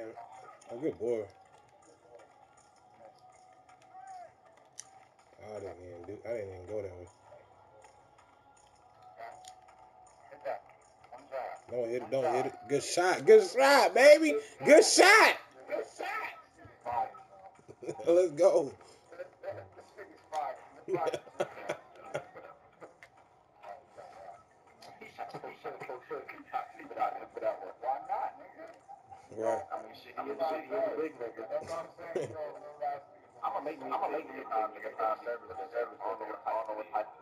Damn. Oh, good boy. I didn't even go that way. Don't hit it. Don't hit it. Good shot. Good shot, baby. Good shot. Let's go. Right. I mean, shit, he's a big nigga. That's what I'm saying. I'm gonna make nigga service. I don't know what type